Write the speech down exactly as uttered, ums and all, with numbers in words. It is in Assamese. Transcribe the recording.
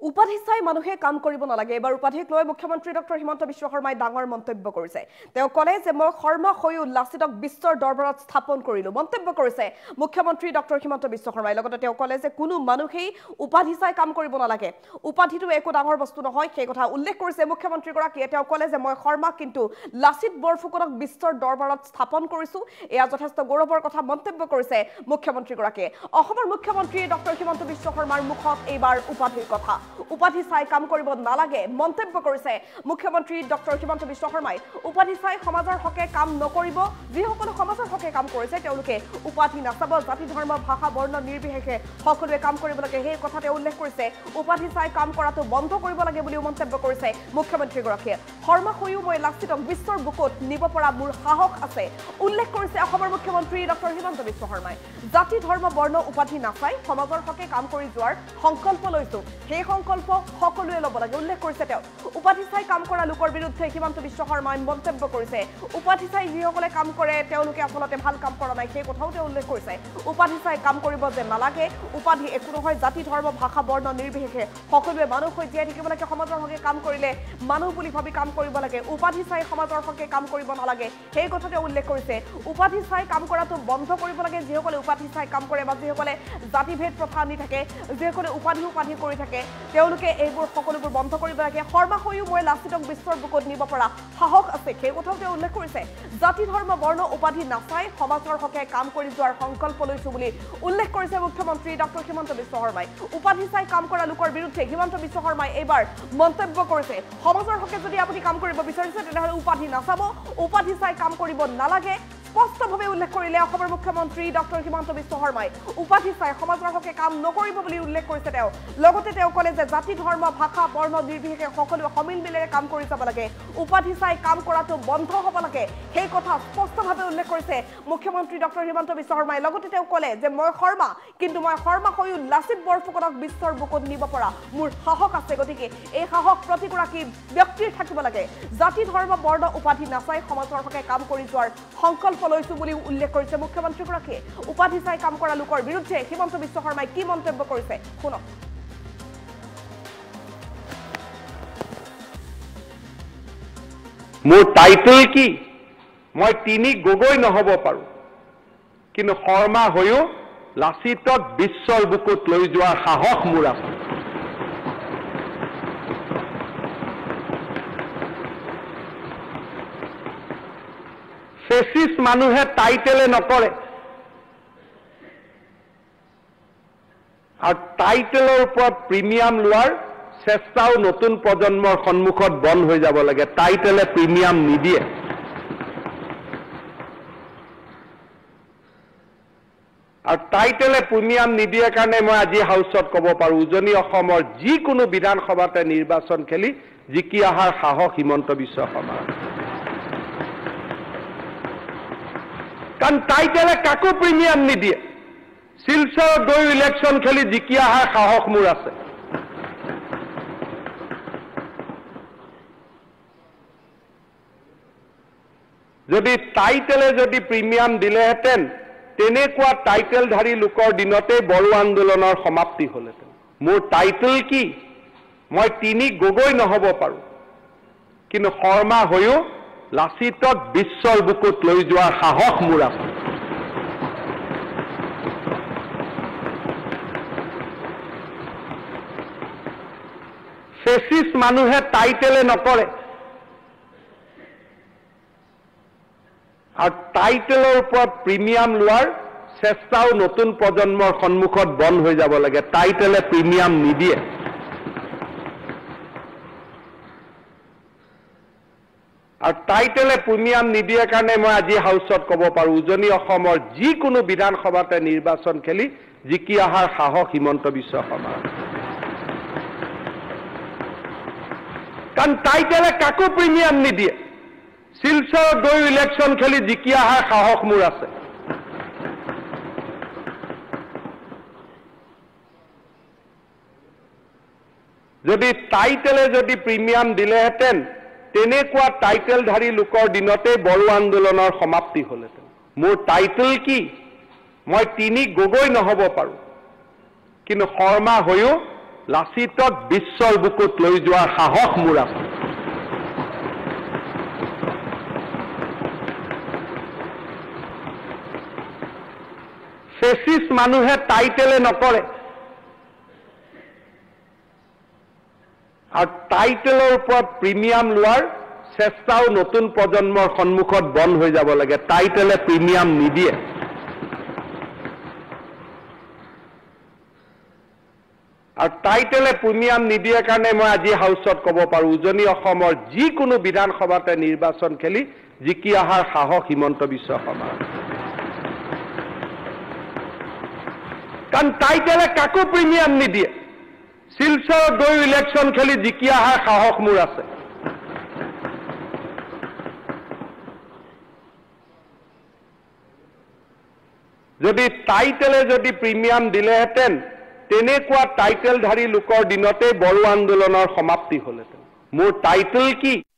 উপাধি চাই মানুহে কাম কৰিব নালাগে। এবাৰ উপাধিক লৈ মুখ্যমন্ত্ৰী ডক্টৰ হিমন্ত বিশ্ব শৰ্মাই ডাঙৰ মন্তব্য কৰিছে। তেওঁ ক'লে যে মই শৰ্মা হৈও লাচিতক বিশ্বৰ দৰবাৰত স্থাপন কৰিলো। মন্তব্য কৰিছে মুখ্যমন্ত্ৰী ডক্টৰ হিমন্ত বিশ্ব শৰ্মাই। লগতে তেওঁ ক'লে যে কোনো মানুহেই উপাধি চাই কাম কৰিব নালাগে। উপাধিটো একো ডাঙৰ বস্তু নহয়, সেই কথা উল্লেখ কৰিছে মুখ্যমন্ত্ৰীগৰাকীয়ে। তেওঁ ক'লে যে মই শৰ্মাক কিন্তু লাচিত বৰফুকনক বিশ্বৰ দৰবাৰত স্থাপন কৰিছো। এয়া যথেষ্ট গৌৰৱৰ কথা মন্তব্য কৰিছে মুখ্যমন্ত্ৰীগৰাকীয়ে। অসমৰ মুখ্যমন্ত্ৰী ডক্টৰ হিমন্ত বিশ্ব শৰ্মাৰ মুখত এইবাৰ উপাধিৰ কথা। উপাধি চাই কাম কৰিব নালাগে মন্তব্য কৰিছে মুখ্যমন্ত্ৰী ডক্টৰ হিমন্ত বিশ্ব শৰ্মাই। উপাধি চাই সমাজৰ হকে কাম নকৰিব। যিসকলে সমাজৰ হকে কাম কৰিছে তেওঁলোকে উপাধি নাচাব। জাতি ধৰ্ম ভাষা বৰ্ণ নিৰ্বিশেষে সকলোৱে কাম কৰিব লাগে, সেই কথা তেওঁ উল্লেখ কৰিছে। উপাধি চাই কাম কৰাটো বন্ধ কৰিব লাগে বুলিও মন্তব্য কৰিছে মুখ্যমন্ত্ৰীগৰাকীয়ে। শৰ্মা হৈও মই লাচিতক বিশ্বৰ বুকুত নিব পৰা মোৰ সাহস আছে উল্লেখ কৰিছে অসমৰ মুখ্যমন্ত্ৰী ডক্টৰ হিমন্ত বিশ্ব শৰ্মাই। জাতি ধৰ্ম বৰ্ণ উপাধি নাচাই সমাজৰ হকে কাম কৰি যোৱাৰ সংকল্প লৈছো, সেই সংকল্প সকলোৱে ল'ব লাগে উল্লেখ কৰিছে তেওঁ। উপাধি চাই কাম কৰা লোকৰ বিৰুদ্ধে হিমন্ত বিশ্ব শৰ্মাই মন্তব্য কৰিছে। উপাধি চাই যিসকলে কাম কৰে তেওঁলোকে আচলতে ভাল কাম কৰা নাই, সেই কথাও তেওঁ উল্লেখ কৰিছে। উপাধি চাই কাম কৰিব যে নালাগে, উপাধি একো নহয়, জাতি ধৰ্ম ভাষা বৰ্ণ নিৰ্বিশেষে সকলোৱে মানুহ হৈ জীয়াই থাকিব লাগে। সমাজৰ হকে কাম কৰিলে মানুহ বুলি ভাবি কাম কৰিব লাগে। উপাধি চাই সমাজৰ হকে কাম কৰিব নালাগে, সেই কথা তেওঁ উল্লেখ কৰিছে। উপাধি চাই কাম কৰাটো বন্ধ কৰিব লাগে। যিসকলে উপাধি চাই কাম কৰে বা যিসকলে জাতিভেদ প্ৰথা আনি থাকে, যিসকলে উপাধি উপাধি কৰি থাকে, তেওঁলোকে এইবোৰ সকলোবোৰ বন্ধ কৰিব লাগে। শৰ্মা হৈও মই লাচিতক বিশ্বৰ বুকুত নিব পৰা সাহস আছে, সেই কথাও তেওঁ উল্লেখ কৰিছে। জাতি ধৰ্ম বৰ্ণ উপাধি নাচাই সমাজৰ হকে কাম কৰি যোৱাৰ সংকল্প লৈছো বুলি উল্লেখ কৰিছে মুখ্যমন্ত্ৰী ডক্টৰ হিমন্ত বিশ্ব শৰ্মাই। উপাধি চাই কাম কৰা লোকৰ বিৰুদ্ধে হিমন্ত বিশ্ব শৰ্মাই এইবাৰ মন্তব্য কৰিছে। সমাজৰ হকে যদি আপুনি কাম কৰিব বিচাৰিছে তেনেহ'লে উপাধি নাচাব, উপাধি চাই কাম কৰিব নালাগে স্পষ্টভাৱে উল্লেখ কৰিলে অসমৰ মুখ্যমন্ত্ৰী ডক্টৰ হিমন্ত বিশ্ব শৰ্মাই। উপাধি চাই সমাজৰ হকে কাম নকৰিব বুলি উল্লেখ কৰিছে তেওঁ। লগতে তেওঁ ক'লে যে জাতি ধৰ্ম ভাষা বৰ্ণ নিৰ্বিশেষে সকলোৱে সমিল মিলেৰে কাম কৰি যাব লাগে। উপাধি চাই কাম কৰাটো বন্ধ হ'ব লাগে, সেই কথা স্পষ্টভাৱে উল্লেখ কৰিছে মুখ্যমন্ত্ৰী ডক্টৰ হিমন্ত বিশ্ব শৰ্মাই। লগতে তেওঁ ক'লে যে মই শৰ্মা, কিন্তু মই শৰ্মা হৈও লাচিত বৰফুকনক বিশ্বৰ বুকুত নিব পৰা মোৰ সাহস আছে। গতিকে এই সাহস প্ৰতিগৰাকী ব্যক্তিৰ থাকিব লাগে। জাতি ধৰ্ম বৰ্ণ উপাধি নাচাই সমাজৰ হকে কাম কৰি যোৱাৰ সংকল্প লৈছো বুলি উল্লেখ কৰিছে মুখ্যমন্ত্ৰীগৰাকীয়ে। উপাধি চাই কাম কৰা লোকৰ বিৰুদ্ধে হিমন্ত বিশ্ব শৰ্মাই কি মন্তব্য কৰিছে শুনক। মোৰ টাইটেল কি? মই তিনি গগৈ নহব পাৰো, কিন্তু শৰ্মা হৈও লাচিতক বিশ্বৰ বুকুত লৈ যোৱাৰ সাহস মোৰ আছে। ফেচিষ্ট মানুহে টাইটেলে নকৰে, আৰু টাইটেলৰ ওপৰত প্ৰিমিয়াম লোৱাৰ চেষ্টাও নতুন প্ৰজন্মৰ সন্মুখত বন্ধ হৈ যাব লাগে। টাইটেলে প্ৰিমিয়াম নিদিয়ে। আৰু টাইটেলে প্ৰিমিয়াম নিদিয়ে কাৰণে মই আজি হাউচত ক'ব পাৰো, উজনি অসমৰ যিকোনো বিধানসভাতে নিৰ্বাচন খেলি জিকি অহাৰ সাহস হিমন্ত বিশ্ব শৰ্মাৰ। কাৰণ টাইটেলে কাকো প্ৰিমিয়াম নিদিয়ে। শিলচৰত গৈ ইলেকশ্যন খেলি জিকি অহাৰ সাহস মোৰ আছে। যদি টাইটেলে যদি প্ৰিমিয়াম দিলেহেঁতেন তেনেকুৱা টাইটেলধাৰী লোকৰ দিনতে বড়ো আন্দোলনৰ সমাপ্তি হ'লহেঁতেন। মোৰ টাইটেল কি? মই তিনি গগৈ নহব পাৰো, কিন্তু শৰ্মা হৈও লাচিতক বিশ্বৰ বুকুত লৈ যোৱাৰ সাহস মোৰ আছে। ফেচিষ্ট মানুহে টাইটেলে নকৰে, আৰু টাইটেলৰ ওপৰত প্ৰিমিয়াম লোৱাৰ চেষ্টাও নতুন প্ৰজন্মৰ সন্মুখত বন্ধ হৈ যাব লাগে। টাইটেলে প্ৰিমিয়াম নিদিয়ে। আৰু টাইটেলে প্ৰিমিয়াম নিদিয়ে কাৰণে মই আজি হাউচত ক'ব পাৰো, উজনি অসমৰ যিকোনো বিধানসভাতে নিৰ্বাচন খেলি জিকি অহাৰ সাহস হিমন্ত বিশ্ব শৰ্মাৰ। কাৰণ টাইটেলে কাকো প্ৰিমিয়াম নিদিয়ে। শিলচৰত গৈ ইলেকশ্যন খেলি জিকি অহাৰ সাহস মোৰ আছে। যদি টাইটেলে যদি প্ৰিমিয়াম দিলেহেঁতেন তেনেকুৱা টাইটেলধাৰী লোকৰ দিনতে বড়ো আন্দোলনৰ সমাপ্তি হ'লহেঁতেন। মোৰ টাইটেল কি? মই তিনি গগৈ নহব পাৰো, কিন্তু শৰ্মা হৈও লাচিতক বিশ্বৰ বুকুত লৈ যোৱাৰ সাহস মোৰ আছে। ফেচিষ্ট মানুহে টাইটেলে নকৰে, আৰু টাইটেলৰ ওপৰত প্ৰিমিয়াম লোৱাৰ চেষ্টাও নতুন প্ৰজন্মৰ সন্মুখত বন্ধ হৈ যাব লাগে। টাইটেলে প্ৰিমিয়াম নিদিয়ে। আৰু টাইটেলে প্ৰিমিয়াম নিদিয়ে কাৰণে মই আজি হাউচত ক'ব পাৰোঁ, উজনি অসমৰ যিকোনো বিধানসভাতে নিৰ্বাচন খেলি জিকি অহাৰ সাহস হিমন্ত বিশ্ব শৰ্মাৰ। কাৰণ টাইটেলে কাকো প্ৰিমিয়াম নিদিয়ে। শিলচৰত গৈ ইলেকশ্যন খেলি জিকি অহাৰ সাহস মোৰ আছে। যদি টাইটেলে যদি প্ৰিমিয়াম দিলেহেঁতেন, তেনেকুৱা টাইটেলধাৰী লোকৰ দিনতেই বড়ো আন্দোলনৰ সমাপ্তি হ'লহেঁতেন। মোৰ টাইটেল কি?